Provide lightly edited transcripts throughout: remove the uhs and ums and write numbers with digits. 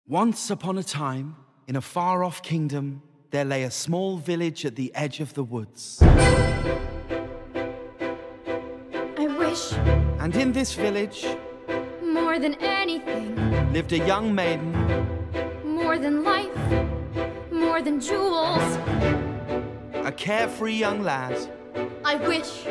Once upon a time, in a far-off kingdom, there lay a small village at the edge of the woods. I wish... And in this village... more than anything... lived a young maiden... more than life... more than jewels... a carefree young lad... I wish...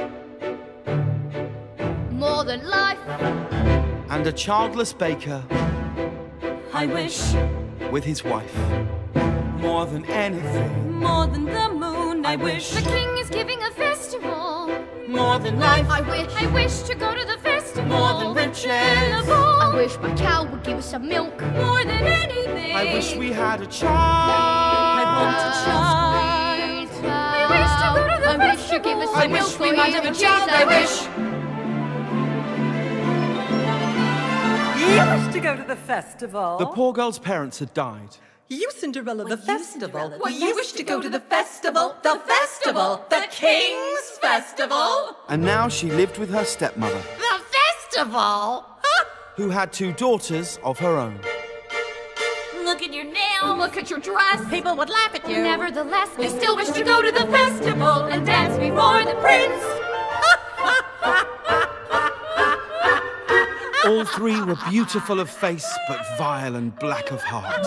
more than life... and a childless baker... I wish... with his wife... more than anything... more than the moon... I wish... the king is giving a festival... more than life... I wish to go to the festival... more than riches... I wish my cow would give us some milk... more than anything... I wish we had a child... I want a child... I wish to go to the festival... I wish to give us some milk... we might have a child, I wish. You wish to go to the festival? The poor girl's parents had died. You, Cinderella, the festival. You wish to go to the festival, the King's Festival. And now she lived with her stepmother, The festival? who had 2 daughters of her own. Look at your nails. Look at your dress. People would laugh at you. Nevertheless, They still wish to go to the festival and dance before the prince. All 3 were beautiful of face, but vile and black of heart.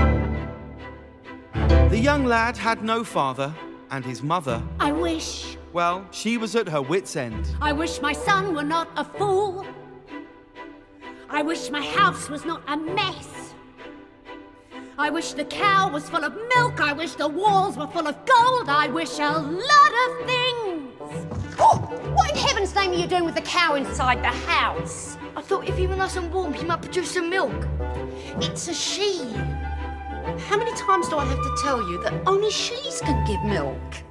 The young lad had no father, and his mother, I wish. well, she was at her wit's end. I wish my son were not a fool. I wish my house was not a mess. I wish the cow was full of milk. I wish the walls were full of gold. I wish a lot of things. Oh, what in heaven's name are you doing with the cow inside the house? I thought if you were nice and warm, you might produce some milk. It's a she. How many times do I have to tell you that only she's can give milk?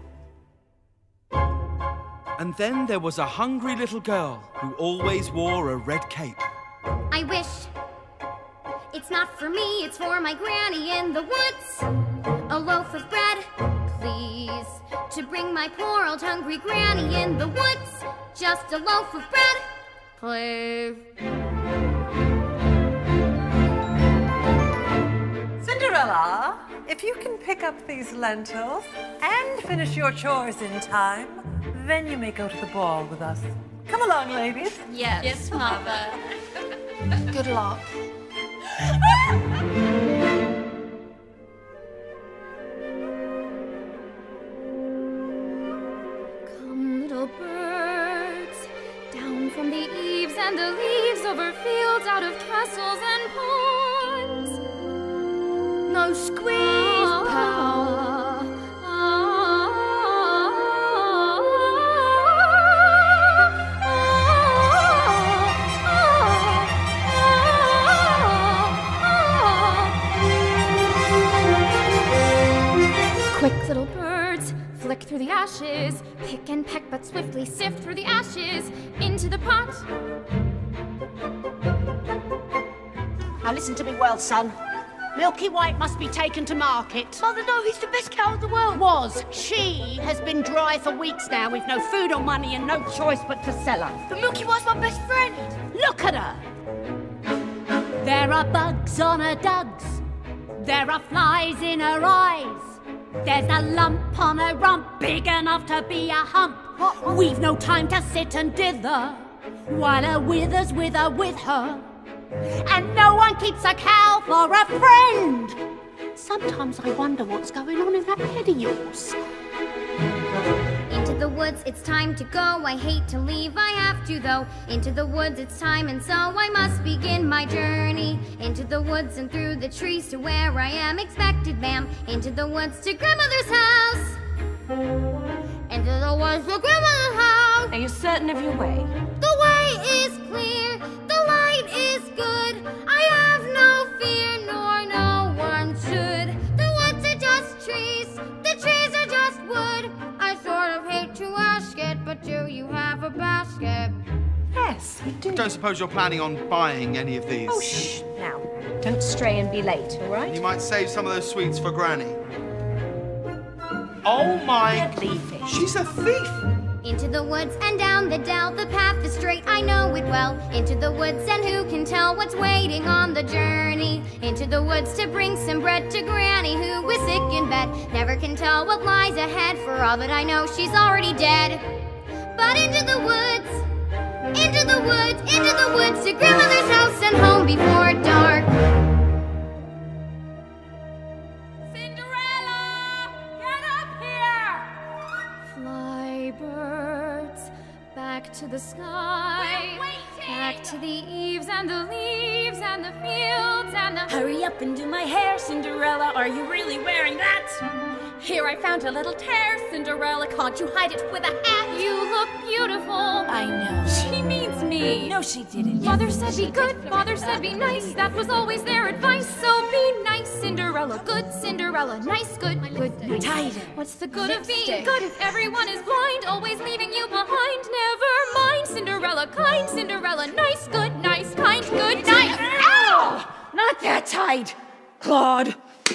And then there was a hungry little girl who always wore a red cape. I wish... it's not for me, it's for my granny in the woods. A loaf of bread, please, to bring my poor old hungry granny in the woods. Just a loaf of bread, please. Cinderella, if you can pick up these lentils and finish your chores in time, then you may go to the ball with us. Come along, ladies. Yes, Mother. Good luck. Come, little birds, down from the eaves and the leaves, over fields, out of castles and ponds. No squeeze, pow. Quick little birds, flick through the ashes, pick and peck but swiftly sift through the ashes into the pot. Now listen to me well, son. Milky White must be taken to market. Mother, no, he's the best cow in the world. Was. She has been dry for weeks now with no food or money and no choice but to sell her. But Milky White's my best friend. Look at her. There are bugs on her dugs. There are flies in her eyes. There's a lump on her rump big enough to be a hump. We've no time to sit and dither while her withers wither with her. And no one keeps a cow for a friend. Sometimes I wonder what's going on in that head of yours. Into the woods, it's time to go. I hate to leave, I have to though. Into the woods, it's time, and so I must begin my journey. Into the woods and through the trees to where I am expected, ma'am. Into the woods to grandmother's house. Into the woods to grandmother's house. Are you certain of your way? The way is clear, the light is good. I have no fear, nor no one should. The woods are just trees, the trees are just wood. I sort of hate to ask it, but do you have a basket? Yes, we do. I don't suppose you're planning on buying any of these. Oh, shh. Now, don't stray and be late, all right? You might save some of those sweets for Granny. Oh my... Deadly fish. She's a thief! Into the woods and down the dell, the path is straight, I know it well. Into the woods, and who can tell what's waiting on the journey? Into the woods to bring some bread to Granny, who is sick in bed. Never can tell what lies ahead, for all that I know, she's already dead. But into the woods, into the woods, into the woods, to grandmother's house and home before dark. Cinderella, get up here! Fly, birds, back to the sky. We're waiting! Back to the eaves and the leaves and the fields and the... Hurry up and do my hair, Cinderella. Are you really wearing that? Here, I found a little tear, Cinderella. Can't you hide it with a hat? You look beautiful. I know. She means me. No, she didn't. Father said be good, father said be nice. That was always their advice. So be nice, Cinderella. Good, Cinderella. Nice, good, good, nice. Tighter. What's the good of being good if everyone is blind, always leaving you behind? Never mind, Cinderella. Kind, Cinderella. Nice, good, nice, kind, good, nice. Ow! Not that tight, Claude.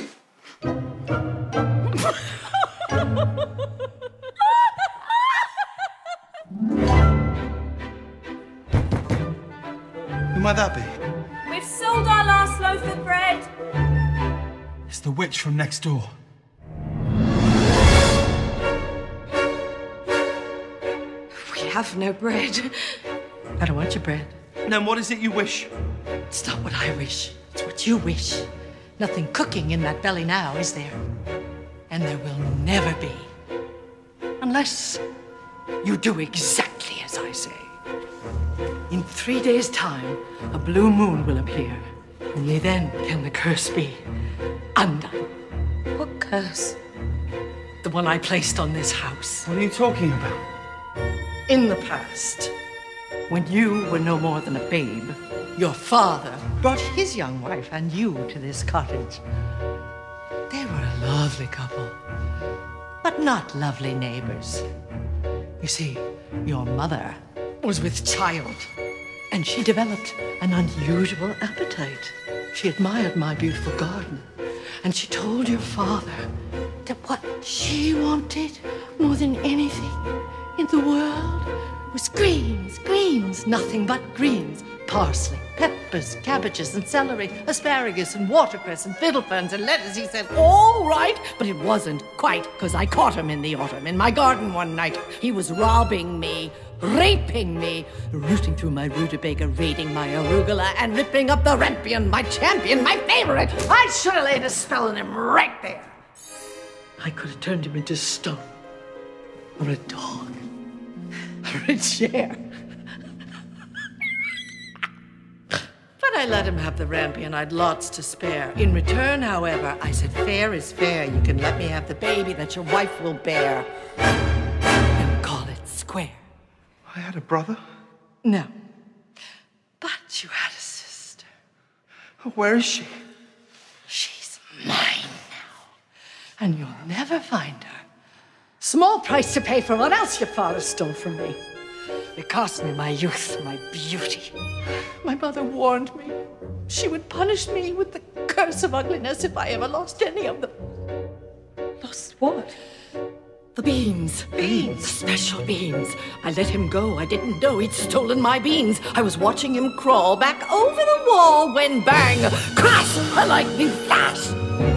Who might that be? We've sold our last loaf of bread. It's the witch from next door. We have no bread. I don't want your bread. Then what is it you wish? It's not what I wish. It's what you wish. Nothing cooking in that belly now, is there? And there will never be. Unless you do exactly as I say. In 3 days' time, a blue moon will appear. Only then can the curse be undone. What curse? The one I placed on this house. What are you talking about? In the past, when you were no more than a babe, your father brought his young wife and you to this cottage. They were a lovely couple, but not lovely neighbors. You see, your mother was with child, and she developed an unusual appetite. She admired my beautiful garden, and she told your father that what she wanted more than anything in the world was greens, greens, nothing but greens. Parsley, peppers, cabbages, and celery, asparagus, and watercress, and fiddleferns, and lettuce. He said, all right, but it wasn't quite, because I caught him in the autumn in my garden one night. He was robbing me, raping me, rooting through my rutabaga, raiding my arugula, and ripping up the rampion, my champion, my favorite. I should have laid a spell on him right there. I could have turned him into stone, or a dog, or a chair. But I let him have the rampion. I'd lots to spare. In return, however, I said, fair is fair. You can let me have the baby that your wife will bear. And call it square. I had a brother. No. But you had a sister. Where is she? She's mine now. And you'll never find her. Small price to pay for what else your father stole from me. It cost me my youth, my beauty. My mother warned me. She would punish me with the curse of ugliness if I ever lost any of them. Lost what? The beans. Beans? The special beans. I let him go. I didn't know he'd stolen my beans. I was watching him crawl back over the wall when bang, crash, a lightning flash.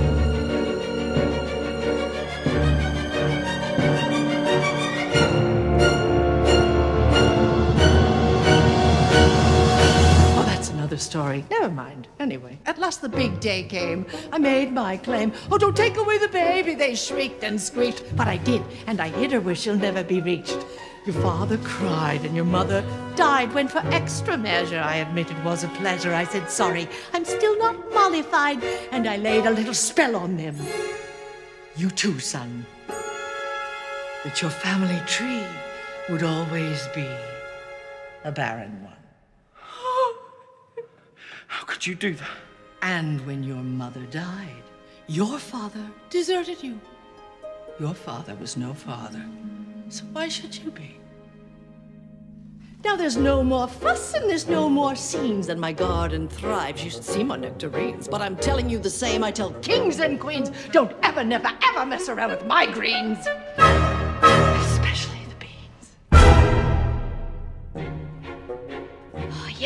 Story. Never mind. Anyway, at last the big day came. I made my claim. Oh, don't take away the baby, they shrieked and squeaked. But I did, and I hid her where she'll never be reached. Your father cried, and your mother died, when for extra measure I admit it was a pleasure. I said, sorry, I'm still not mollified, and I laid a little spell on them. You too, son. That your family tree would always be a barren one. How could you do that? And when your mother died, your father deserted you. Your father was no father, so why should you be? Now there's no more fuss and there's no more scenes, and my garden thrives. You should see my nectarines, but I'm telling you the same I tell kings and queens. Don't ever, never, ever mess around with my greens. Especially the beans.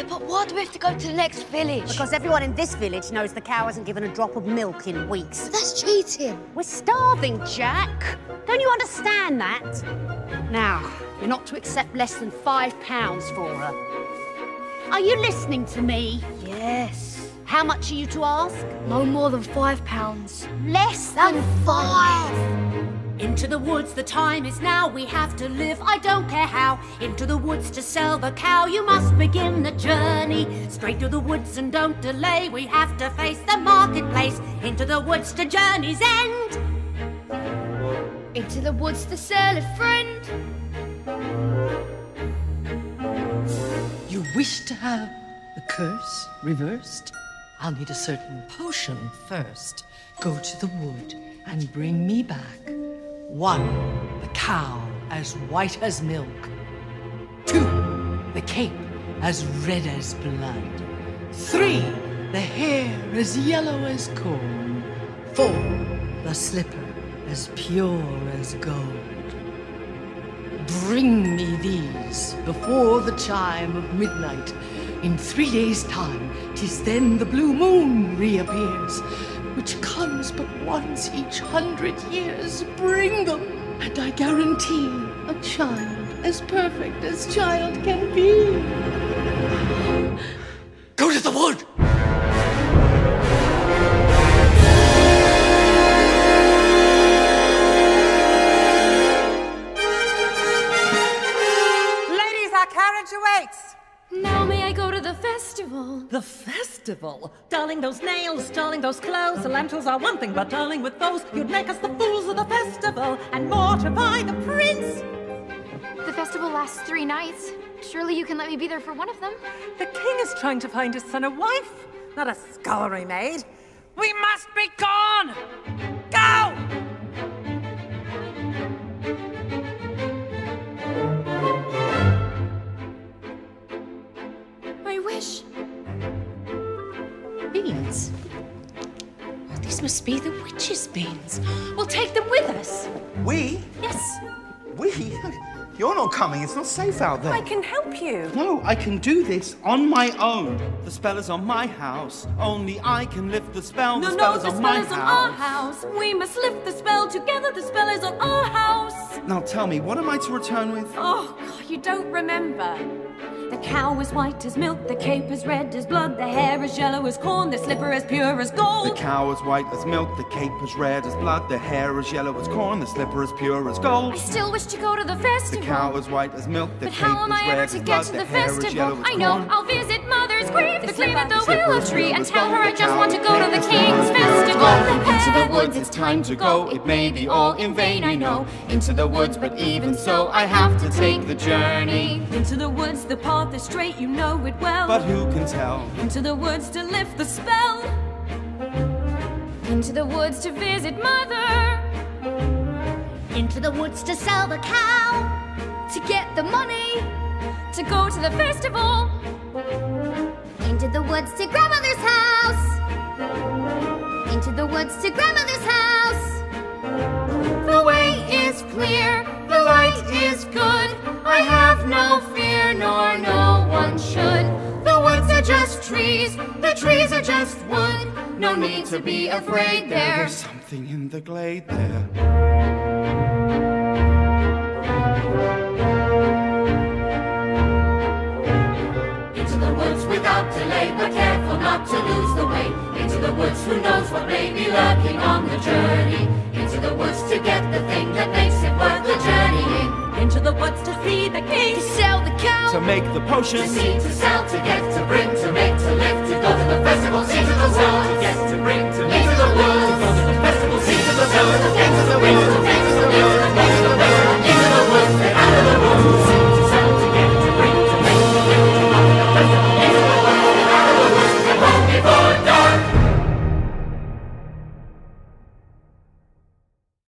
Yeah, but why do we have to go to the next village? Because everyone in this village knows the cow hasn't given a drop of milk in weeks. That's cheating. We're starving, Jack. Don't you understand that? Now, you're not to accept less than £5 for her. Are you listening to me? Yes. How much are you to ask? No more than £5. Less than £5. Into the woods, the time is now. We have to live, I don't care how. Into the woods to sell the cow. You must begin the journey. Straight to the woods and don't delay. We have to face the marketplace. Into the woods to journey's end. Into the woods to sell a friend. You wish to have the curse reversed? I'll need a certain potion first. Go to the wood and bring me back 1, the cow as white as milk. 2, the cape as red as blood. 3, the hair as yellow as corn. 4, the slipper as pure as gold. Bring me these before the chime of midnight. In 3 days' time, 'tis then the blue moon reappears, which comes but once each 100 years. Bring them, and I guarantee a child as perfect as child can be. Go to the wood! Ladies, our carriage awaits. Now may I go to the festival? The festival? Darling, those nails, darling, those clothes. The lentils are one thing, but darling, with those, you'd make us the fools of the festival and mortify the prince. The festival lasts 3 nights. Surely you can let me be there for one of them. The king is trying to find his son a wife, not a scullery maid. We must be gone! Go! I wish. Beans? Oh, these must be the witch's beans. We'll take them with us. We? Yes. We? You're not coming. It's not safe out there. I can help you. No, I can do this on my own. The spell is on my house. Only I can lift the spell. No, The spell no, is the on spell my is on house. our house. We must lift the spell together. The spell is on our house. Now tell me, what am I to return with? Oh, God, you don't remember. The cow is white as milk, the cape is red as blood, the hair is yellow as corn, the slipper is pure as gold. The cow is white as milk, the cape is red as blood, the hair is yellow as corn, the slipper is pure as gold. I still wish to go to the festival. The cow is white as milk, the But cape how am is I red ever as to blood, get to the the hair is yellow festival? as I know, corn. I'll visit Mother's grave, the grave at the slipper willow is tree, pure and as tell gold. her I The just cow want to is go to white the as king's milk, festival. Into the woods, it's time to go. It may be all in vain, I know. Into the woods, but even so, I have to take the journey. Into the woods, the path is straight, you know it well. But who can tell? Into the woods to lift the spell. Into the woods to visit Mother. Into the woods to sell the cow. To get the money. To go to the festival. Into the woods to grandmother's house. Into the woods to grandmother's house. The way is clear, the light is good. I have no fear, nor no one should. The woods are just trees, the trees are just wood. No need to be afraid there. There's something in the glade there. Into the woods without delay, but careful not to lose the way. Into the woods, who knows what may be lurking on the journey. Into the woods to get the thing that makes it worth the journeying. Into the woods to see the king. To sell the cow. To make the potion. To see, to sell, to get, to bring